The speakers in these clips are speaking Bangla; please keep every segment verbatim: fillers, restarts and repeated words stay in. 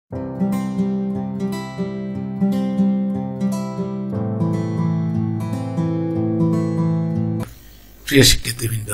প্রিয় শিক্ষার্থীবৃন্দ,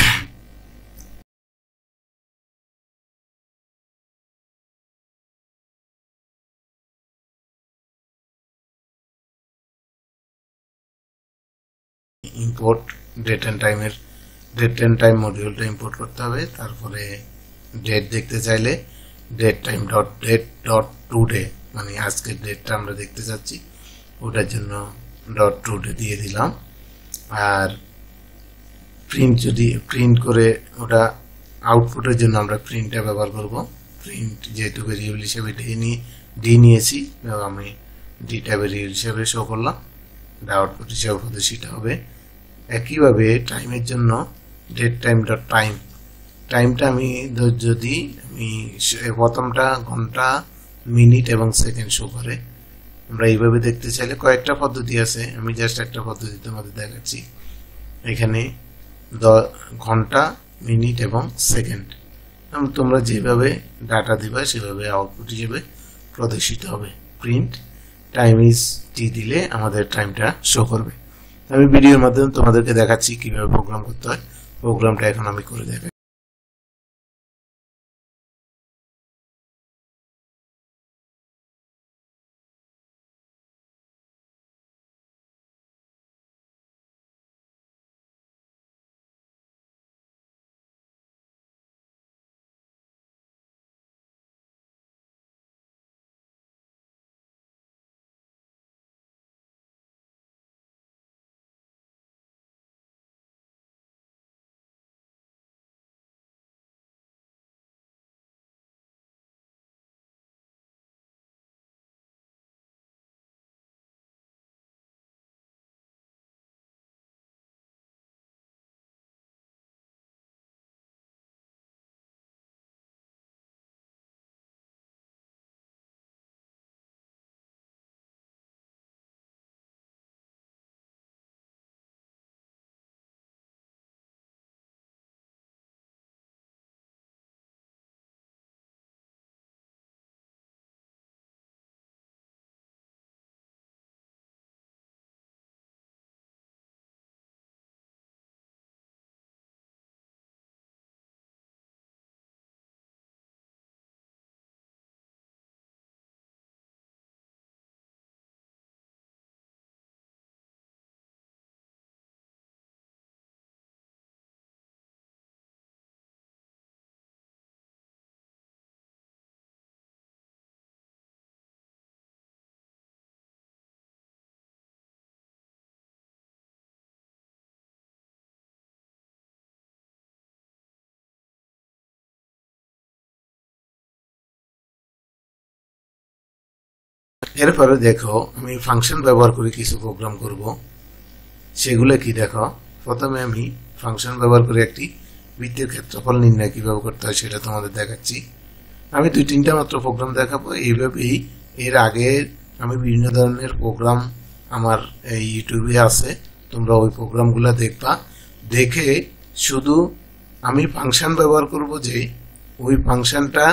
ইম্পোর্ট ডেট এন্ড টাইমের ডেট এন্ড টাইম মডিউলটা ইম্পোর্ট করতে হবে। তারপরে ডেট দেখতে চাইলে date time dot date dot today, মানে আজকের ডেটটা আমরা দেখতে চাচ্ছি, ওটার জন্য ডট টুডে দিয়ে দিলাম। আর প্রিন্ট যদি প্রিন্ট করে ওটা আউটপুটের জন্য আমরা প্রিন্টটা ব্যবহার করব। প্রিন্ট যেহেতু ভেরিয়েবল হিসেবে ডি নিয়ে ডি নিয়েছি, আমি ডিটা ভেরিয়েবল হিসেবে শো করলাম, আউটপুট হিসেবে প্রদর্শিত হবে। একইভাবে টাইমের জন্য ডেট টাইম ডট টাইম, টাইমটা আমি যদি আমি প্রথমটা ঘন্টা, মিনিট এবং সেকেন্ড শো করে, আমরা এইভাবে দেখতে চাইলে কয়েকটা পদ্ধতি আছে, আমি জাস্ট একটা পদ্ধতি তোমাদের দেখাচ্ছি। এখানে ঘন্টা, মিনিট এবং সেকেন্ড, তোমরা যেভাবে ডাটা দিবা সেভাবে আউটপুট হিসেবে প্রদর্শিত হবে। প্রিন্ট টাইম ইজ টি দিলে আমাদের টাইমটা শো করবে। আমি ভিডিওর মাধ্যমে তোমাদেরকে দেখাচ্ছি কিভাবে প্রোগ্রাম করতে হয়। প্রোগ্রামটা এখন আমি করে দেখাই। এরপরে দেখো, আমি ফাংশন ব্যবহার করে কিছু প্রোগ্রাম করব। সেগুলো কি দেখো, প্রথমে আমি ফাংশন ব্যবহার করে একটি বৃত্তের ক্ষেত্রফল নির্ণয় কিভাবে করতে হয় সেটা তোমাদের দেখাচ্ছি। আমি দুই তিনটা মাত্র প্রোগ্রাম দেখাবো। এইভাবেই এর আগে আমি বিভিন্ন ধরনের প্রোগ্রাম আমার এই ইউটিউবে আছে, তোমরা ওই প্রোগ্রামগুলো দেখবা। দেখে শুধু আমি ফাংশন ব্যবহার করব, যে ওই ফাংশনটা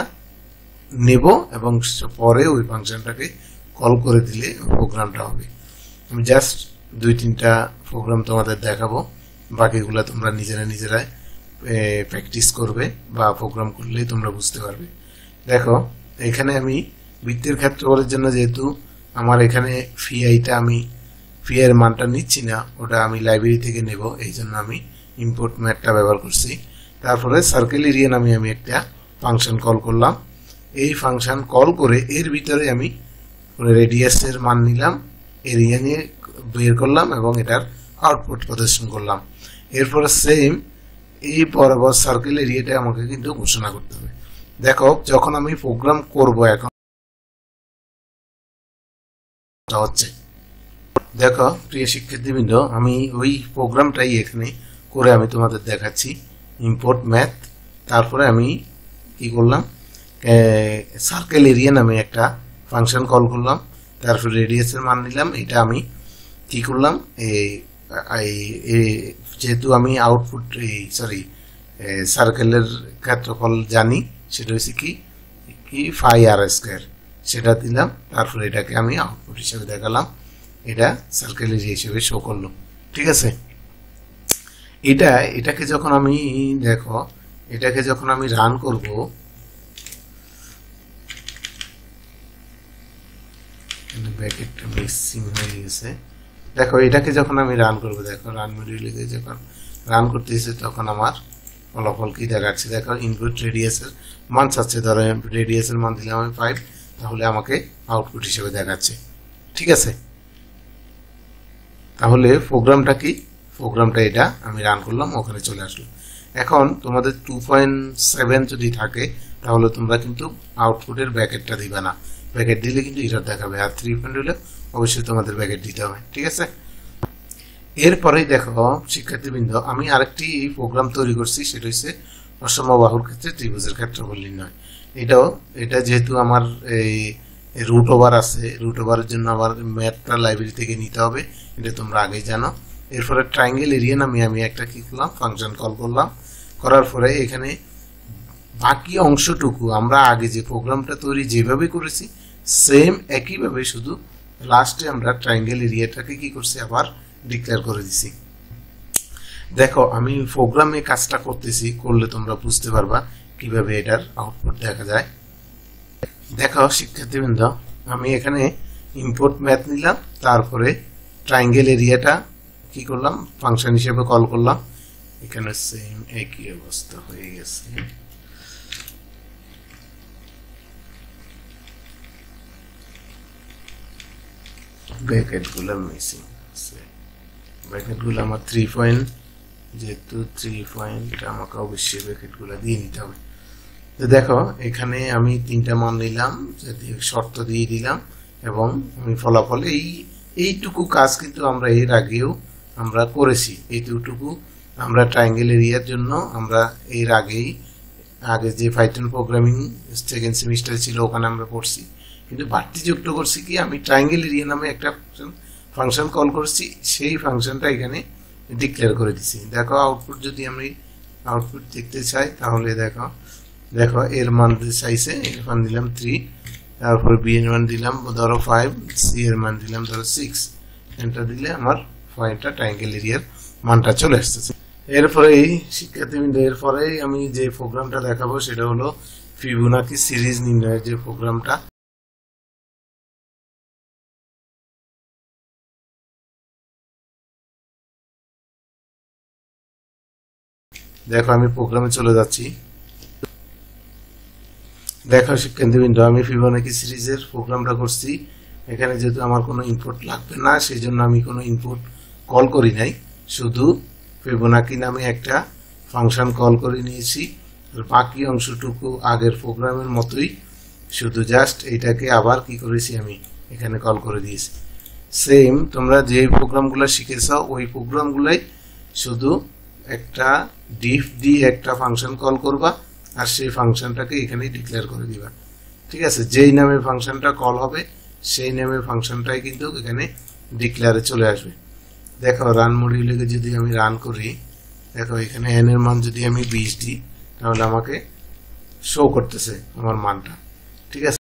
নেব এবং পরে ওই ফাংশনটাকে কল করে দিলে প্রোগ্রামটা হবে। আমি জাস্ট দুই তিনটা প্রোগ্রাম তোমাদের দেখাবো, বাকিগুলো তোমরা নিজেরা নিজেরাই প্র্যাকটিস করবে বা প্রোগ্রাম করলেই তোমরা বুঝতে পারবে। দেখো, এখানে আমি বৃত্তের ক্ষেত্রফলের জন্য যেহেতু আমার এখানে ফি আইটা আমি ফি এর মানটা নিচ্ছি না, ওটা আমি লাইব্রেরি থেকে নেব, এই জন্য আমি ইম্পোর্ট ম্যাথটা ব্যবহার করছি। তারপরে সার্কেল এরিয়া নামে আমি একটা ফাংশন কল করলাম। এই ফাংশন কল করে এর ভিতরে আমি রেডিয়াসের মান নিলাম, এরিয়া নিয়ে বের করলাম এবং এটার আউটপুট প্রদর্শন করলাম। এরপরে সেম এই বরাবর সার্কেল এরিয়াটা আমাকে কিন্তু ঘোষণা করতে হবে। দেখো, যখন আমি প্রোগ্রাম করব এখন হচ্ছে, দেখো প্রিয় শিক্ষার্থীবৃন্দ, আমি ওই প্রোগ্রামটাই এখানে করে আমি তোমাদের দেখাচ্ছি। ইম্পোর্ট ম্যাথ, তারপরে আমি কি করলাম, সার্কেল এরিয়া নামে একটা ফাংশন কল করলাম, তারপর রেডিয়াসের মান নিলাম। এটা আমি কি করলাম, যেহেতু আমি আউটপুট এই সরি সার্কেলের ক্ষেত্রফল জানি, সেটা হচ্ছে কি কি ফাই আর স্কোয়ার, সেটা দিলাম, তারপরে এটাকে আমি আউটপুট হিসেবে দেখালাম, এটা সার্কেল এরিয়া হিসেবে শো করলো। ঠিক আছে, এটা এটাকে যখন আমি দেখো এটাকে যখন আমি রান করব, ব্র্যাকেটটা মিসিং হয়ে গেছে। দেখো এটাকে যখন আমি রান করব, দেখো রান মডিউলে যখন রান করতেছি তখন আমার ফলাফল কি দেখাচ্ছে। দেখো ইনপুট রেডিয়াসের মান চাচ্ছে, ধরো রেডিয়াসের মান দিলাম আমি ফাইভ, তাহলে আমাকে আউটপুট হিসেবে দেখাচ্ছে। ঠিক আছে, তাহলে প্রোগ্রামটা কি, প্রোগ্রামটা এটা আমি রান করলাম, ওখানে চলে আসলো। এখন তোমাদের টু পয়েন্ট সেভেন যদি থাকে তাহলে তোমরা কিন্তু আউটপুটের ব্র্যাকেটটা দিবে না, ব্র্যাকেট দিলে কিন্তু এরর দেখাবে। আর থ্রি পয়েন্ট হলে অবশ্যই তোমাদের ব্র্যাকেট দিতে হবে। ঠিক আছে, এরপরেই দেখো শিক্ষার্থীবৃন্দ, আমি আরেকটি প্রোগ্রাম তৈরি করছি, সেটা হচ্ছে অসম বাহুর ক্ষেত্রে ত্রিভুজের ক্ষেত্রফল নির্ণয়। এটাও এটা যেহেতু আমার এই রুট ওভার আছে, রুট ওভারের জন্য আবার ম্যাথটা লাইব্রেরি থেকে নিতে হবে, এটা তোমরা আগেই জানো। এরপরে ট্রায়াঙ্গেল এরিয়া নামে আমি একটা কি করলাম, ফাংশন কল করলাম। করার পরে এখানে বাকি অংশটুকু আমরা আগে যে প্রোগ্রামটা তৈরি যেভাবে করেছি সেম একইভাবে, শুধু লাস্টে আমরা ট্রায়াঙ্গেল এরিয়াটাকে কি করছি, আবার ডিক্লেয়ার করে দিছি। দেখো আমি প্রোগ্রামে কাজটা করতেছি, করলে তোমরা বুঝতে পারবা কিভাবে এটার আউটপুট দেখা যায়। দেখো শিক্ষার্থীবৃন্দ, আমি এখানে ইম্পোর্ট ম্যাথ নিলাম, তারপরে ট্রায়াঙ্গেল এরিয়াটা কি করলাম, ফাংশন হিসেবে কল করলাম। এখানে সেম একই অবস্থা হয়ে গেছে। ব্র্যাকেট গুলো মিসিং আছে, ব্র্যাকেট গুলো আমার থ্রি পয়েন্ট, যেহেতু থ্রি পয়েন্ট আমাকে অবশ্যই ব্র্যাকেট গুলো দিয়ে নিতে হবে। তো দেখো এখানে আমি তিনটা মান নিলাম, শর্ত দিয়ে দিলাম, এবং আমি ফলাফল এই এইটুকু কাজ কিন্তু আমরা এর আগেও আমরা করেছি। এইটুকু আমরা ট্রায়াঙ্গেল এরিয়ার জন্য আমরা এর আগেই আগে যে পাইথন প্রোগ্রামিং সেকেন্ড সেমিস্টার ছিল ওখানে আমরা পড়ছি, কিন্তু বাড়তি যুক্ত করছি কি, আমি ট্রায়াঙ্গেল এরিয়া নামে একটা ফাংশন কল করছি, সেই ফাংশনটা এখানে ডিক্লেয়ার করে দিছি। দেখো আউটপুট যদি আমি আউটপুট দেখতে চাই তাহলে দেখো দেখো এর মান চাইছে, এর মান দিলাম থ্রি, তারপর বি এর মান দিলাম ধরো ফাইভ, সি এর মান দিলাম ধরো সিক্স, এন্টার দিলে আমার পয়েন্টটা ট্রায়াঙ্গেল এরিয়ার মানটা চলে আসতেছে। এরপরে এই শিক্ষার্থীবৃন্দ, এরপরে আমি যে প্রোগ্রামটা দেখাবো সেটা হলো ফিবোনাকি সিরিজ নির্ণয়ের যে প্রোগ্রামটা। দেখো আমি প্রোগ্রামে চলে যাচ্ছি। দেখো শিক্ষার্থীবৃন্দ, আমি ফিবোনাকি সিরিজের প্রোগ্রামটা করছি। এখানে যেহেতু আমার কোনো ইনপুট লাগবে না, সেই জন্য আমি কোনো ইনপুট কল করি নাই, শুধু ফিবোনাকি নামে একটা ফাংশন কল করে নিয়েছি। আর বাকি অংশটুকু আগের প্রোগ্রামের মতোই, শুধু জাস্ট এইটাকে আবার কি করেছি, আমি এখানে কল করে দিয়েছি। সেম তোমরা যে প্রোগ্রামগুলো শিখেছ ওই প্রোগ্রামগুলাই, শুধু একটা ডিফ দিয়ে একটা ফাংশন কল করবা, আর সেই ফাংশনটাকে এখানে ডিক্লেয়ার করে দিবা। ঠিক আছে, যেই নামে ফাংশনটা কল হবে সেই নামে ফাংশনটাই কিন্তু এখানে ডিক্লেয়ারে চলে আসবে। দেখো রান মডিউলে যদি আমি রান করি, দেখো এখানে এন এর মান যদি আমি বিশ দিই তাহলে আমাকে শো করতেছে আমার মানটা। ঠিক আছে।